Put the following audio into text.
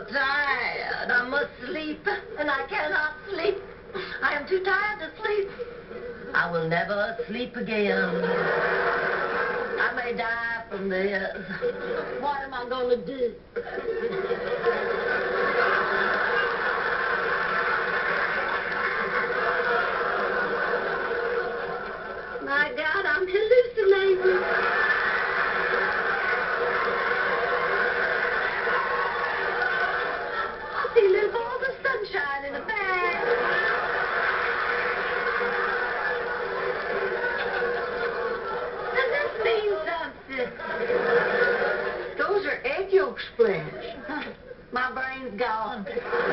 tired. I must sleep, and I cannot sleep. I am too tired to sleep. I will never sleep again. I may die from this. What am I going to do? My God, I'm hallucinating. I see little balls of sunshine in a bag. Does this mean something? Those are egg yolks, Blanche. My brain's gone.